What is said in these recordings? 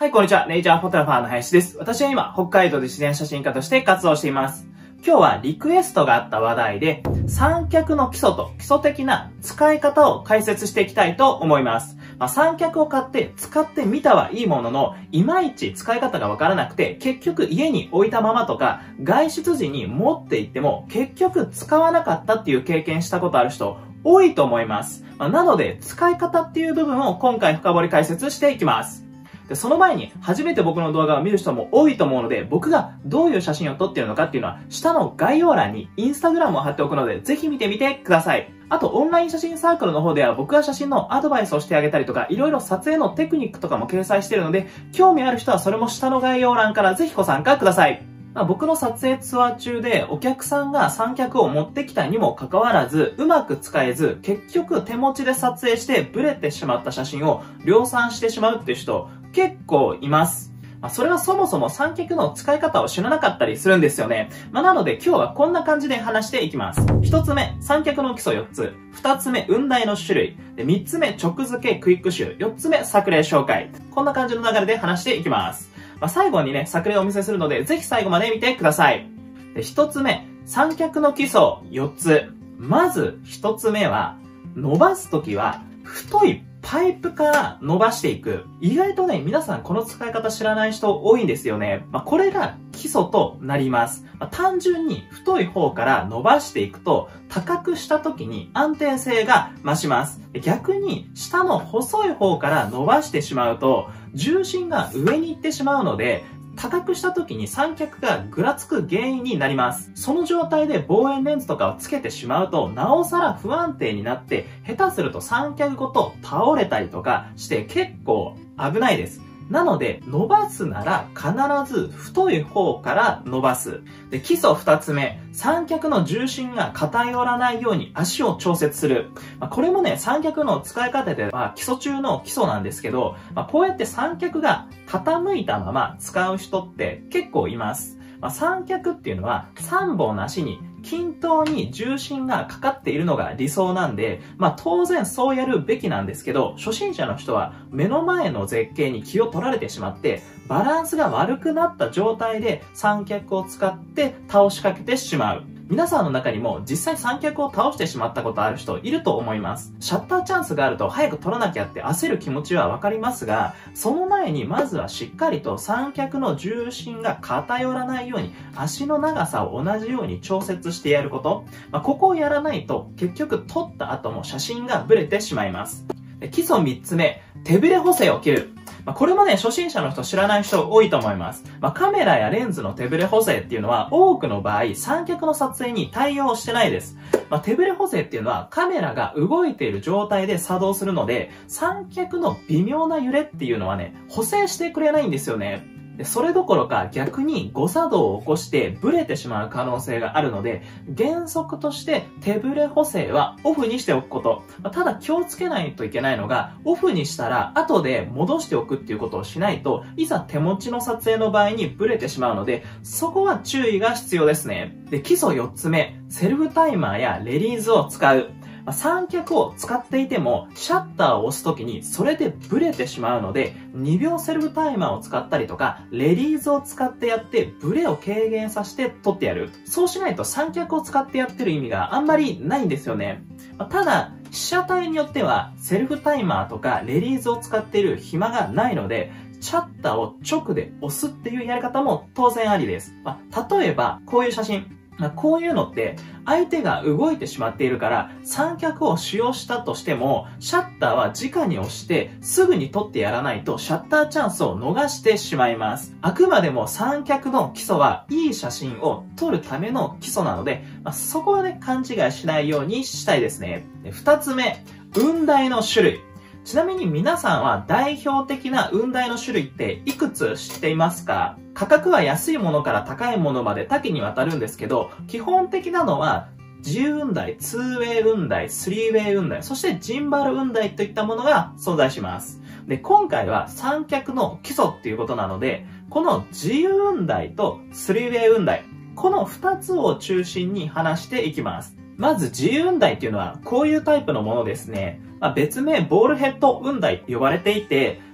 はい、こんにちは。ネイチャーフォトグラファーの林です。私は今、北海道で自然写真家として活動しています。今日はリクエストがあった話題で、三脚の基礎と基礎的な使い方を解説していきたいと思います。三脚を買って使ってみたはいいものの、いまいち使い方がわからなくて、結局家に置いたままとか、外出時に持って行っても、結局使わなかったっていう経験したことある人、多いと思います。なので、使い方っていう部分を今回深掘り解説していきます。で、その前に初めて僕の動画を見る人も多いと思うので、僕がどういう写真を撮っているのかっていうのは、下の概要欄にインスタグラムを貼っておくので、ぜひ見てみてください。あと、オンライン写真サークルの方では僕が写真のアドバイスをしてあげたりとか、いろいろ撮影のテクニックとかも掲載しているので、興味ある人はそれも下の概要欄からぜひご参加ください。僕の撮影ツアー中でお客さんが三脚を持ってきたにもかかわらず、うまく使えず、結局手持ちで撮影してブレてしまった写真を量産してしまうっていう人、結構います。それはそもそも三脚の使い方を知らなかったりするんですよね。なので今日はこんな感じで話していきます。一つ目、三脚の基礎4つ。二つ目、雲台の種類。で、三つ目、直付けクイック集。四つ目、作例紹介。こんな感じの流れで話していきます。最後にね、作例をお見せするので、ぜひ最後まで見てください。で、一つ目、三脚の基礎4つ。まず一つ目は、伸ばすときは、太いパイプから伸ばしていく。意外とね、皆さんこの使い方知らない人多いんですよね。これが基礎となります。単純に太い方から伸ばしていくと、高くした時に安定性が増します。逆に、下の細い方から伸ばしてしまうと、重心が上に行ってしまうので、高くした時に三脚がぐらつく原因になります。その状態で望遠レンズとかをつけてしまうと、なおさら不安定になって、下手すると三脚ごと倒れたりとかして結構危ないです。なので、伸ばすなら必ず太い方から伸ばす。で、基礎二つ目、三脚の重心が偏らないように足を調節する。これもね、三脚の使い方では基礎中の基礎なんですけど、こうやって三脚が傾いたまま使う人って結構います。三脚っていうのは3本の足に均等に重心がかかっているのが理想なんで、当然そうやるべきなんですけど、初心者の人は目の前の絶景に気を取られてしまって、バランスが悪くなった状態で三脚を使って倒しかけてしまう。皆さんの中にも実際三脚を倒してしまったことある人いると思います。シャッターチャンスがあると早く取らなきゃって焦る気持ちはわかりますが、その前にまずはしっかりと三脚の重心が偏らないように足の長さを同じように調節してやること。ここをやらないと結局撮った後も写真がブレてしまいます。基礎3つ目、手ブレ補正を切る。これもね、初心者の人知らない人多いと思います。カメラやレンズの手ブレ補正っていうのは多くの場合、三脚の撮影に対応してないです。手ブレ補正っていうのはカメラが動いている状態で作動するので、三脚の微妙な揺れっていうのはね、補正してくれないんですよね。で、それどころか逆に誤作動を起こしてブレてしまう可能性があるので、原則として手ブレ補正はオフにしておくこと。ただ気をつけないといけないのが、オフにしたら後で戻しておくっていうことをしないと、いざ手持ちの撮影の場合にブレてしまうので、そこは注意が必要ですね。で、基礎4つ目、セルフタイマーやレリーズを使う。三脚を使っていても、シャッターを押すときにそれでブレてしまうので、2秒セルフタイマーを使ったりとか、レリーズを使ってやって、ブレを軽減させて撮ってやる。そうしないと三脚を使ってやってる意味があんまりないんですよね。ただ、被写体によっては、セルフタイマーとかレリーズを使っている暇がないので、シャッターを直で押すっていうやり方も当然ありです。例えば、こういう写真。こういうのって相手が動いてしまっているから三脚を使用したとしてもシャッターは直に押してすぐに撮ってやらないとシャッターチャンスを逃してしまいます。あくまでも三脚の基礎はいい写真を撮るための基礎なので、そこはね勘違いしないようにしたいですね。二つ目、雲台の種類。ちなみに皆さんは代表的な雲台の種類っていくつ知っていますか？価格は安いものから高いものまで多岐にわたるんですけど、基本的なのは自由雲台、ツーウェイ雲台、スリーウェイ雲台、そしてジンバル雲台といったものが存在します。で、今回は三脚の基礎っていうことなので、この自由雲台とスリーウェイ雲台、この2つを中心に話していきます。まず自由雲台っていうのはこういうタイプのものですね。別名ボールヘッド雲台と呼ばれていて、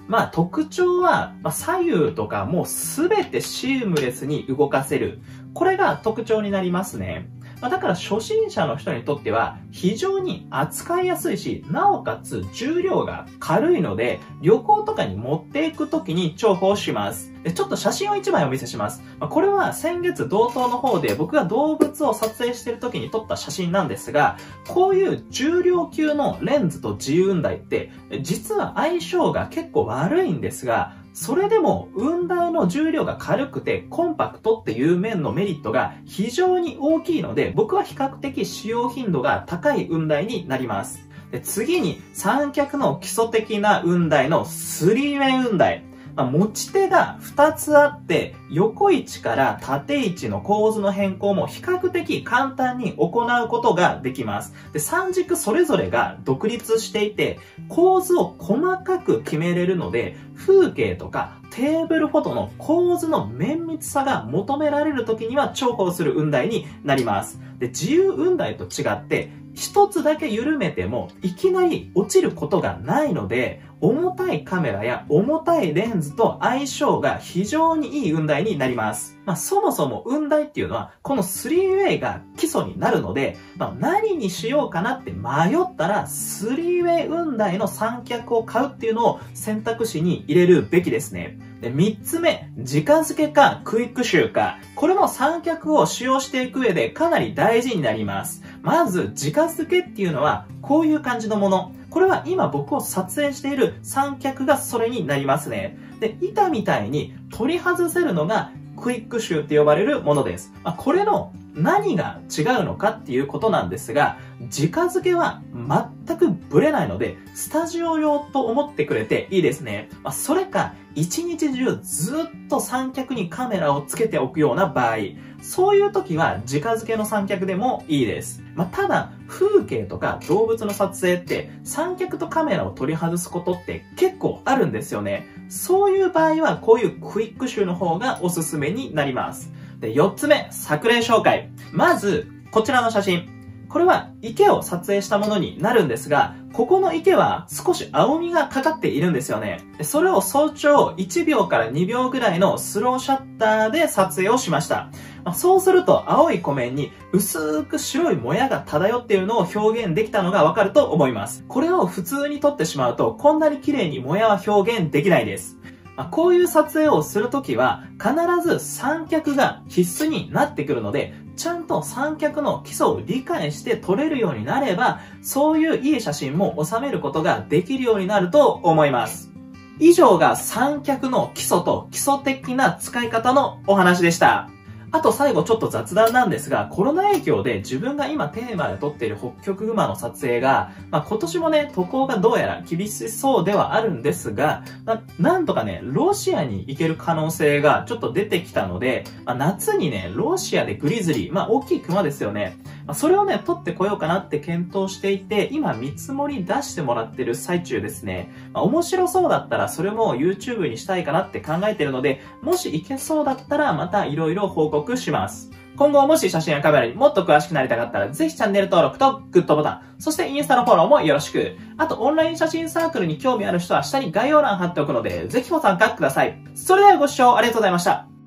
まあ特徴は、左右とかもうすべてシームレスに動かせる。これが特徴になりますね。だから初心者の人にとっては非常に扱いやすいし、なおかつ重量が軽いので、旅行とかに持っていくときに重宝します。ちょっと写真を1枚お見せします。これは先月道東の方で僕が動物を撮影している時に撮った写真なんですが、こういう重量級のレンズと自由雲台って実は相性が結構悪いんですが、それでも雲台の重量が軽くてコンパクトっていう面のメリットが非常に大きいので、僕は比較的使用頻度が高い雲台になります。で、次に三脚の基礎的な雲台のスリーウェイ雲台。持ち手が2つあって、横位置から縦位置の構図の変更も比較的簡単に行うことができます。で、3軸それぞれが独立していて、構図を細かく決めれるので、風景とかテーブルフォトの構図の綿密さが求められる時には重宝する雲台になります。で、自由雲台と違って、一つだけ緩めてもいきなり落ちることがないので、重たいカメラや重たいレンズと相性が非常にいい雲台になります。そもそも雲台っていうのはこの 3way が基礎になるので、何にしようかなって迷ったら 3way 雲台の三脚を買うっていうのを選択肢に入れるべきですね。で、3つ目、直付けかクイックシューか。これも三脚を使用していく上でかなり大事になります。まず、直付けっていうのはこういう感じのもの。これは今僕を撮影している三脚がそれになりますね。で、板みたいに取り外せるのがクイックシューって呼ばれるものです。これの何が違うのかっていうことなんですが、直付けは全くブレないので、スタジオ用と思ってくれていいですね。それか、一日中ずっと三脚にカメラをつけておくような場合、そういう時は直付けの三脚でもいいです。ただ、風景とか動物の撮影って三脚とカメラを取り外すことって結構あるんですよね。そういう場合はこういうクイックシューの方がおすすめになります。で、4つ目、作例紹介。まず、こちらの写真。これは池を撮影したものになるんですが、ここの池は少し青みがかかっているんですよね。それを早朝1秒から2秒ぐらいのスローシャッターで撮影をしました。そうすると青い湖面に薄く白いもやが漂っているのを表現できたのがわかると思います。これを普通に撮ってしまうとこんなに綺麗にもやは表現できないです。こういう撮影をするときは必ず三脚が必須になってくるので、ちゃんと三脚の基礎を理解して撮れるようになれば、そういういい写真も収めることができるようになると思います。以上が三脚の基礎と基礎的な使い方のお話でした。あと最後ちょっと雑談なんですが、コロナ影響で自分が今テーマで撮っている北極熊の撮影が、今年もね、渡航がどうやら厳しそうではあるんですが、なんとかね、ロシアに行ける可能性がちょっと出てきたので、夏にね、ロシアでグリズリー、大きい熊ですよね。それをね、撮ってこようかなって検討していて、今見積もり出してもらってる最中ですね。面白そうだったらそれも YouTube にしたいかなって考えてるので、もし行けそうだったらまた色々報告します。今後もし写真やカメラにもっと詳しくなりたかったら、ぜひチャンネル登録とグッドボタン、そしてインスタのフォローもよろしく。あとオンライン写真サークルに興味ある人は下に概要欄貼っておくので、ぜひご参加ください。それではご視聴ありがとうございました。